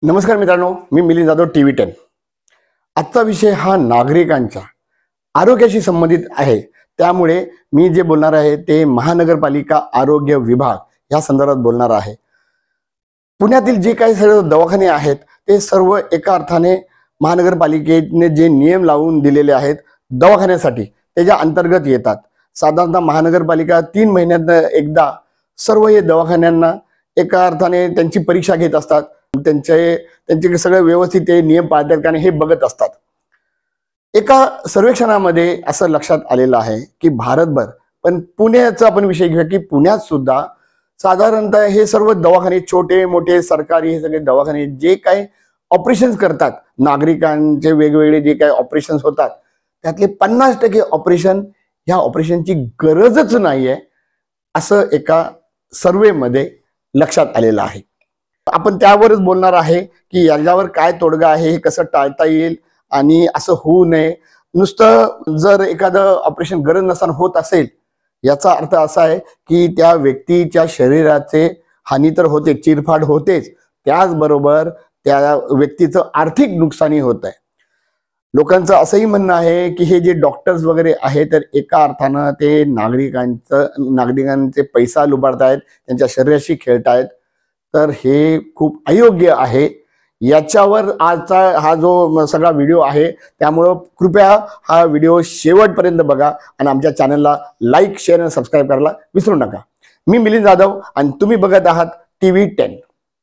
नमस्कार मित्रांनो, मी मिलिंद जाधव TV10। आजचा विषय हा नागरिकांच्या आरोग्याशी संबंधित आहे। त्यामुळे मी जे बोलणार आहे ते महानगरपालिका आरोग्य विभाग या संदर्भात बोलणार आहे। पुण्यातील जे काही सर्व दवाखाने आहेत ते सर्व एका अर्थाने महानगरपालिकेने जे नियम लावून दिलेले आहेत दवाखान्यासाठी त्याच्या अंतर्गत येतात। साधारणतः महानगरपालिका 3 महिन्यात एकदा सर्व हे दवाखान्यांना एका अर्थाने त्यांची परीक्षा घेत असतात। त्यांचे सगळे व्यवस्थित ते नियम पाळतात का नाही हे बघत असतात। एका सर्वेक्षणामध्ये असं लक्षात आलेलं आहे की भारतभर, पण पुण्याचा आपण विषय घेऊया की पुण्यात सुद्धा साधारणतः हे सर्व दवाखाने छोटे मोठे सरकारी हे सगळे दवाखाने जे काही ऑपरेशन्स करतात, नागरिकांचे वेगवेगळे जे काही ऑपरेशन्स होतात त्यातले 50% ऑपरेशन ह्या ऑपरेशनची गरजच नाहीये असं एका सर्वेमध्ये लक्षात आलेलं आहे। आपण त्यावरच बोलणार आहे की याच्यावर काय तोडगा आहे, हे कसं टाळता येईल आणि असं होऊ नये। नुसतं जर एखादं ऑपरेशन गरज नसताना होत असेल याचा अर्थ असा आहे की त्या व्यक्तीच्या शरीराचे हानी तर होते, चिरफाड होतेच, त्याचबरोबर त्या व्यक्तीचं आर्थिक नुकसानी होत आहे। लोकांचं असंही म्हणणं आहे की हे जे डॉक्टर्स वगैरे आहे तर एका अर्थानं ते नागरिकांचे पैसा लुबाडतायत, त्यांच्या शरीराशी खेळतायत, तर हे खूप अयोग्य आहे। याच्यावर आजचा हा जो सगळा व्हिडिओ आहे त्यामुळे कृपया हा व्हिडिओ शेवटपर्यंत बघा आणि आमच्या चॅनलला लाईक, शेअर आणि सबस्क्राईब करायला विसरू नका। मी मिलिंद जाधव आणि तुम्ही बघत आहात TV10।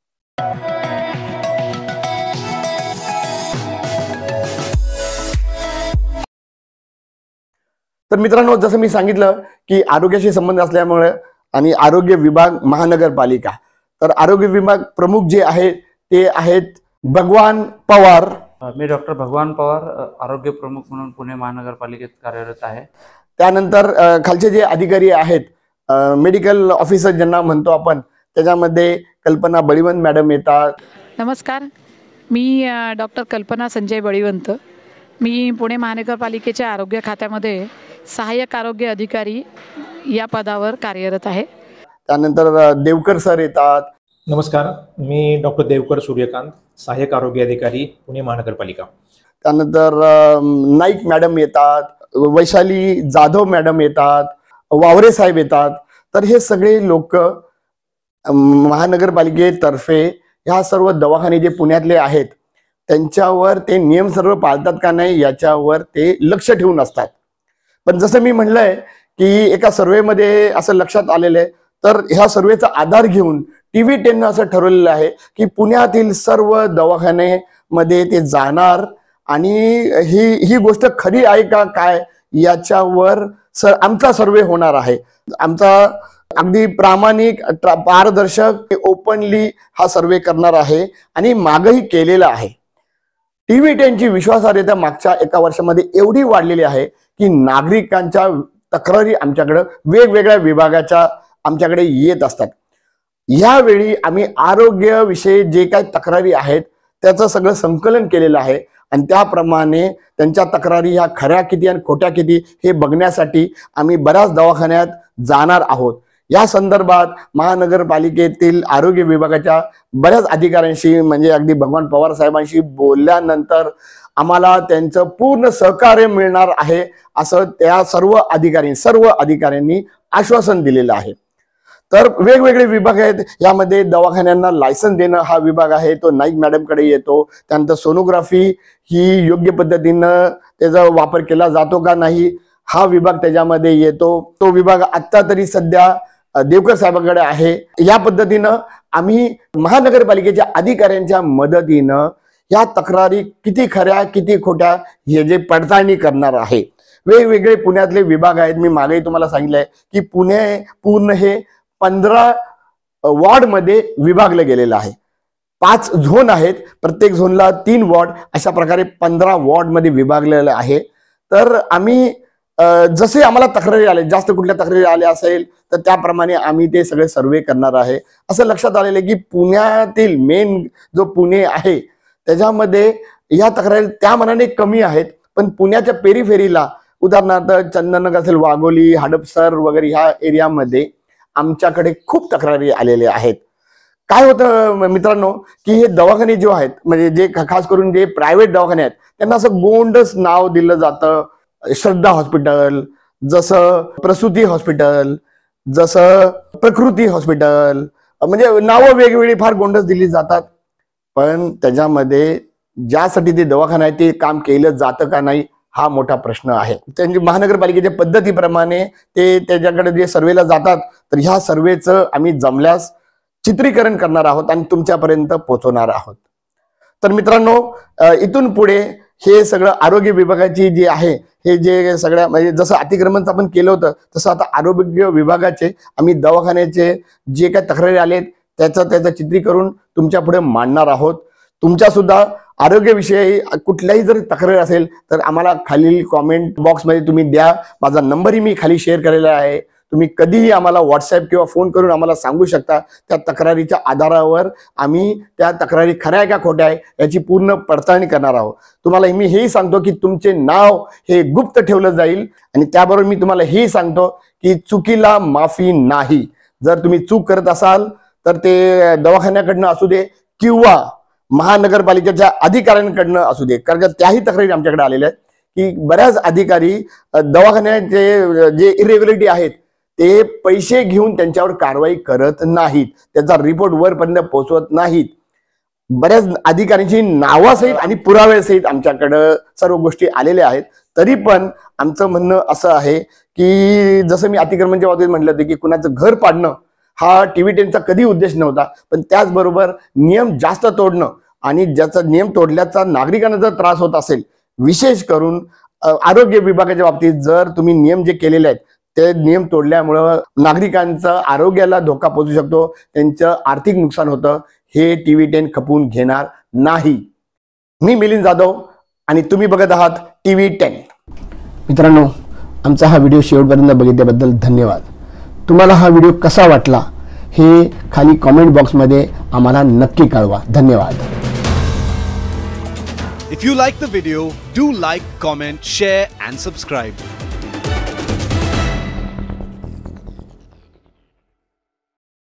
तर मित्रांनो, जसं मी सांगितलं की आरोग्याशी संबंध असल्यामुळे आणि आरोग्य विभाग महानगरपालिका, तर आरोग्य विभाग प्रमुख जे आहेत ते आहेत भगवान पवार। मी डॉक्टर भगवान पवार, आरोग्य प्रमुख म्हणून पुणे महानगरपालिकेत कार्यरत आहे। त्यानंतर खालचे जे अधिकारी आहेत, मेडिकल ऑफिसर ज्यांना म्हणतो आपण, त्याच्यामध्ये कल्पना बळीवंत मॅडम येतात। नमस्कार, मी डॉक्टर कल्पना संजय बळीवंत। मी पुणे महानगरपालिकेच्या आरोग्य खात्यामध्ये सहाय्यक आरोग्य अधिकारी या पदावर कार्यरत आहे। त्यानंतर देवकर सर येतात। नमस्कार, मी डॉक्टर देवकर सूर्यकांत, सहाय्यक आरोग्य अधिकारी पुणे महानगरपालिका। त्यानंतर नाईक मॅडम येतात, वैशाली जाधव मॅडम येतात, वावरे साहेब येतात। तर हे सगळे लोक महानगरपालिकेतर्फे ह्या सर्व दवाखाने जे पुण्यातले आहेत त्यांच्यावर ते नियम सर्व पाळतात का नाही याच्यावर ते लक्ष ठेवून असतात। पण जसं मी म्हणलंय की एका सर्वेमध्ये असं लक्षात आलेलं आहे, तर ह्या सर्वेचा आधार घेऊन TV10 असं ठरवलेलं आहे की पुण्यातील सर्व दवाखान्यामध्ये ते जाणार आणि ही गोष्ट खरी आहे का काय याच्यावर आमचा सर्वे होणार आहे। आमचा अगदी प्रामाणिक, पारदर्शक, ओपनली हा सर्वे करणार आहे आणि मागही केलेला आहे। TV10 ची विश्वासार्हता मागच्या एका वर्षामध्ये एवढी वाढलेली आहे की नागरिकांच्या तक्रारी आमच्याकडे वेगवेगळ्या विभागाच्या आमच्याकडे येत असतात। यावेळी आम्ही आरोग्याविषयी जे काही तक्रारी आहेत त्याचं सगळं संकलन केलेलं आहे आणि त्याप्रमाणे त्यांच्या तक्रारी ह्या खऱ्या किती आणि खोट्या किती हे बघण्यासाठी आम्ही बऱ्याच दवाखान्यात जाणार आहोत। या संदर्भात महानगरपालिकेतील आरोग्य विभागाच्या बऱ्याच अधिकाऱ्यांशी, म्हणजे अगदी भगवान पवार साहेबांशी बोलल्यानंतर आम्हाला त्यांचं पूर्ण सहकार्य मिळणार आहे असं त्या सर्व अधिकाऱ्यांनी आश्वासन दिलेलं आहे। तर वेगवेगळे विभाग आहेत, यामध्ये दवाखान्यांना लायसन्स देणं हा विभाग आहे, तो नाईक मॅडमकडे येतो। त्यानंतर सोनोग्राफी ही योग्य पद्धतीनं त्याचा वापर केला जातो का नाही हा विभाग त्याच्यामध्ये येतो। तो विभाग आता तरी सध्या देवकर साहेबांकडे आहे। या पद्धतीनं आम्ही महानगरपालिकेच्या अधिकाऱ्यांच्या मदतीनं या तक्रारी किती खऱ्या किती खोट्या हे जे पडताळणी करणार आहे। वेगवेगळे पुण्यातले विभाग आहेत, मी मागेही तुम्हाला सांगितलंय की पुणे पूर्ण हे 15 वॉर्ड मध्ये विभागलं गेलेलं आहे। 5 झोन आहेत, प्रत्येक झोनला 3 वॉर्ड, अशा प्रकारे 15 वॉर्ड मध्ये विभागलेलं आहे। तर आम्ही जसे आम्हाला तक्रारी आले, जास्त कुठल्या तक्रारी आल्या असेल तर त्याप्रमाणे आम्ही ते सगळे सर्वे करणार आहे। असं लक्षात आलेलं आहे की पुण्यातील मेन जो पुणे आहे त्याच्यामध्ये या तक्रारी त्या मानाने कमी आहेत, पण पुण्याच्या पेरीफेरीला उदाहरणार्थ चंदननगर असेल, वाघोली, हडपसर वगैरे ह्या एरियामध्ये आमच्याकडे खूप तक्रारी आलेल्या आहेत। काय होतं मित्रांनो, की हे दवाखाने जे आहेत म्हणजे जे खास करून जे प्रायव्हेट दवाखाने आहेत त्यांना असं गोंडस नाव दिलं जातं. श्रद्धा हॉस्पिटल, जसं प्रसूती हॉस्पिटल, जसं प्रकृती हॉस्पिटल, म्हणजे नावं वेगवेगळी फार गोंडस दिली जातात. पण त्याच्यामध्ये ज्यासाठी ते दवाखाना आहे ते काम केलं जातं का नाही हा मोठा प्रश्न आहे. त्यांची महानगरपालिकेच्या पद्धतीप्रमाणे ते त्याच्याकडे जे सर्वेला जातात तर ह्या सर्वेचं आम्ही जमल्यास चित्रीकरण करणार आहोत आणि तुमच्यापर्यंत पोहोचवणार आहोत. तर मित्रांनो, इथून पुढे हे सगळं आरोग्य विभागाची जी आहे हे जे सगळ्या म्हणजे जसं अतिक्रमणचं आपण केलं होतं तसं आता आरोग्य विभागाचे आम्ही दवाखान्याचे जे काही तक्रारी आलेत त्याचं चित्रीकरण तुमच्या पुढे मांडणार आहोत. तुमच्या सुद्धा आरोग्यविषयी कुठल्याही जर तक्रार असेल तर आम्हाला खालील कॉमेंट बॉक्समध्ये तुम्ही द्या. माझा नंबरही मी खाली शेअर केलेला आहे. तुम्ही कधीही आम्हाला व्हॉट्सअप किंवा फोन करून आम्हाला सांगू शकता. त्या तक्रारीच्या आधारावर आम्ही त्या तक्रारी खऱ्या आहे का खोट्या आहे याची पूर्ण पडताळणी करणार आहोत. तुम्हाला मी हेही सांगतो की तुमचे नाव हे गुप्त ठेवलं जाईल आणि त्याबरोबर मी तुम्हाला हेही सांगतो की चुकीला माफी नाही. जर तुम्ही चूक करत असाल तर ते दवाखान्याकडनं असू दे किंवा महानगरपालिकेच्या अधिकाऱ्यांकडनं असू दे, कारण त्याही तक्रारी आमच्याकडे आलेल्या आहेत की बऱ्याच अधिकारी दवाखान्याचे जे इरेग्युलरिटी आहेत ते पैसे घेऊन त्यांच्यावर कारवाई करत नाहीत, त्याचा रिपोर्ट वरपर्यंत पोहोचवत नाहीत. बऱ्याच अधिकाऱ्यांची नावासहित आणि पुराव्यासहित आमच्याकडं सर्व गोष्टी आलेल्या आहेत. तरी पण आमचं म्हणणं असं आहे की जसं मी अतिक्रमणच्या बाबतीत म्हटलं होतं की कुणाचं घर पाडणं हा TV10चा कधी उद्देश नव्हता, पण त्याचबरोबर नियम जास्त तोडणं आणि ज्याचा नियम तोडल्याचा नागरिकांना जर त्रास होत असेल, विशेष करून आरोग्य विभागाच्या बाबतीत जर तुम्ही नियम जे केलेले आहेत ते नियम तोडल्यामुळं नागरिकांचं आरोग्याला धोका पोहोचू शकतो, त्यांचं आर्थिक नुकसान होतं, हे TV10 खपवून घेणार नाही. मी मिलिंद जाधव आणि तुम्ही बघत आहात TV10. मित्रांनो, आमचा हा व्हिडिओ शेवटपर्यंत बघितल्याबद्दल धन्यवाद. तुम्हाला हा व्हिडिओ कसा वाटला हे खाली कमेंट बॉक्समध्ये आम्हाला नक्की कळवा. धन्यवाद. If you like the video, do like, comment, share and subscribe.